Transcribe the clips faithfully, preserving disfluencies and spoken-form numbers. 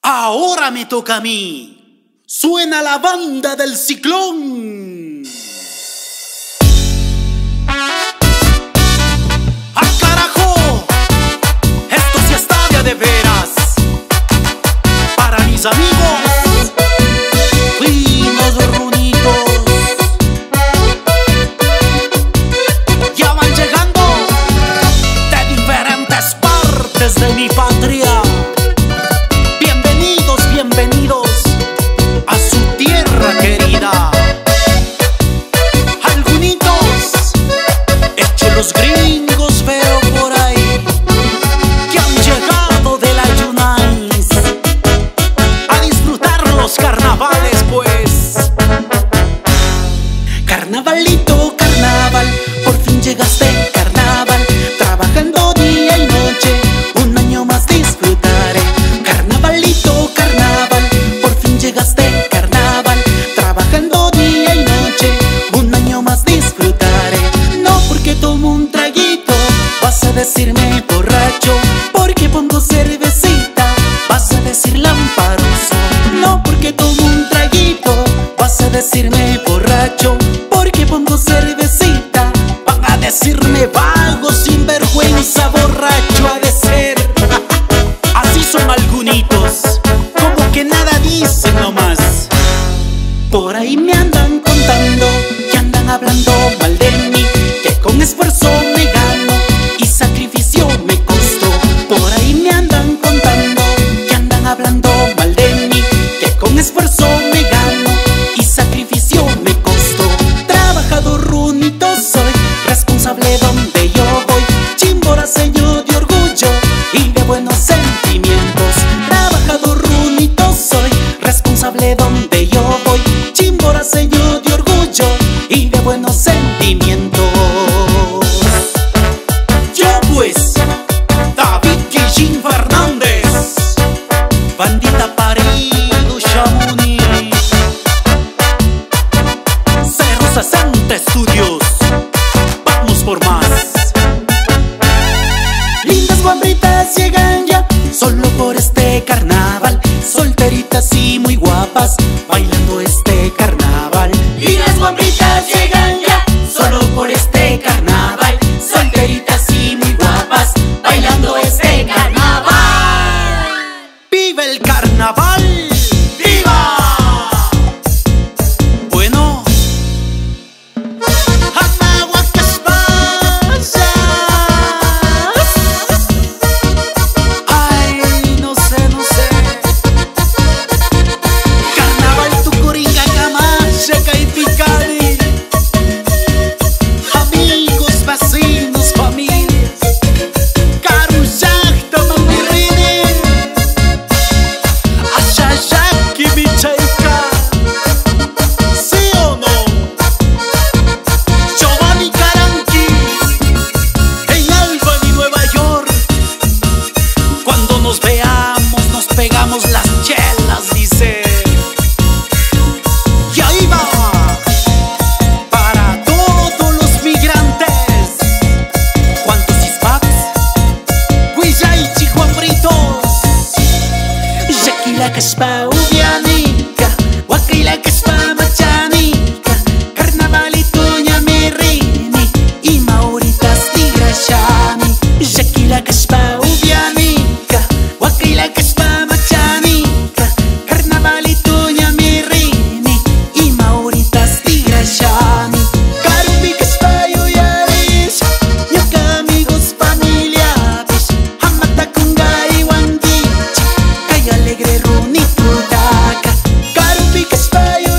Ahora me toca a mí. Suena la banda del ciclón. ¡Ah, carajo! Esto sí está de veras. Para mis amigos, finos runitos, ya van llegando de diferentes partes de mi patria. Bienvenidos, bienvenidos a su tierra querida. Algunitos, hechos los gringos veo por ahí, que han llegado de la Yunais a disfrutar los carnavales, pues. Carnavalito, carnaval, por fin llegaste, carnaval, trabajando día y noche, un año más disfrutaré. Carnavalito, carnaval, por fin llegaste, carnaval, trabajando día y noche, un año más disfrutaré. No porque tomo un traguito vas a decirme borracho, porque pongo cervecita vas a decir lamparoso. No porque tomo un traguito vas a decirme borracho, porque pongo cervecita van a decirme vago, sinvergüenza, borracho ha de ser. Así son algunitos, como que nada dicen nomás. Por ahí me andan contando, que andan hablando mal de mí, que con esfuerzo me gano y sacrificio me costó. Por ahí me andan contando, que andan hablando mal de mí, que con esfuerzo me gano y sacrificio me costó. Trabajador runito soy, responsable donde yo voy, chimboraseño de orgullo y de buenos sentimientos. Trabajador runito soy, responsable donde yo voy, chimboraseño de orgullo y de buenos sentimientos. Yo pues, David Guillín Fernández, bandita parido Chamonix, cero sesenta Estudios, vamos por más. Lindas guambritas llegan ya, solo por este carnaval, solteritas y muy guapas, bailando este carnaval. Y las guambritas llegan ya, solo por este carnaval, solteritas y muy guapas, bailando este carnaval. ¡Viva el carnaval! ¡Viva! Bueno, ay, no sé, no sé. Carnaval Tucuringa, Camachaca y Picali. Amigos, vecinos, familias, Carullacta, Mamirrini, Ashayak y Bichaica. ¿Sí o no? Giovanni Caranqui, en Albany, Nueva York. Cuando nos veamos nos pegamos las chelas, dice. Y ahí va para todos los migrantes. ¿Cuántos ispacs? Huillaichi, Juanbritos. Yaquila Caspa Ubianica, Huaquila Caspa Machanica, Carnavalito Ñamirrini y Mauritas Tigrashani. Yaquila Caspa Ubianica, Huaquila Caspa Machanica, Carnavalito Ñamirrini y Mauritas Tigrashani. Carupi Caspa Yuyaris, Ñaca amigos familiares, Hamatacunga y Wandichi, Calle Alegre Runito Daca. Carupi Caspa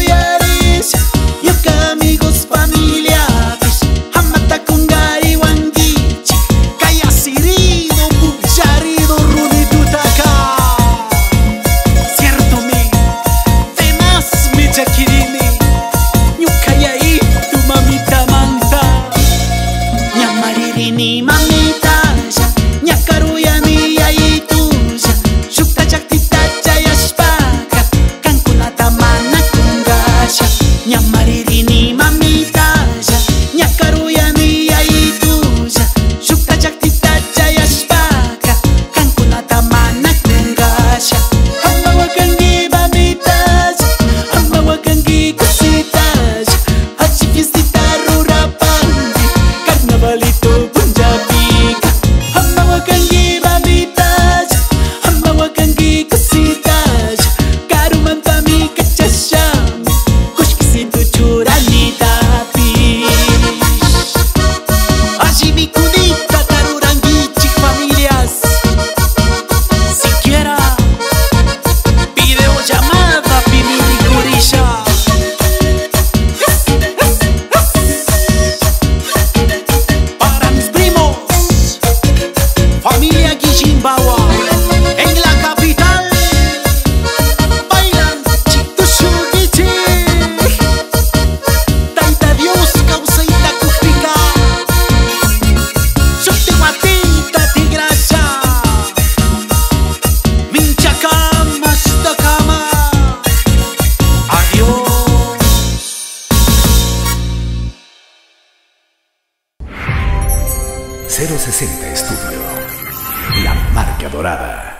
cero sesenta Estudio. La marca dorada.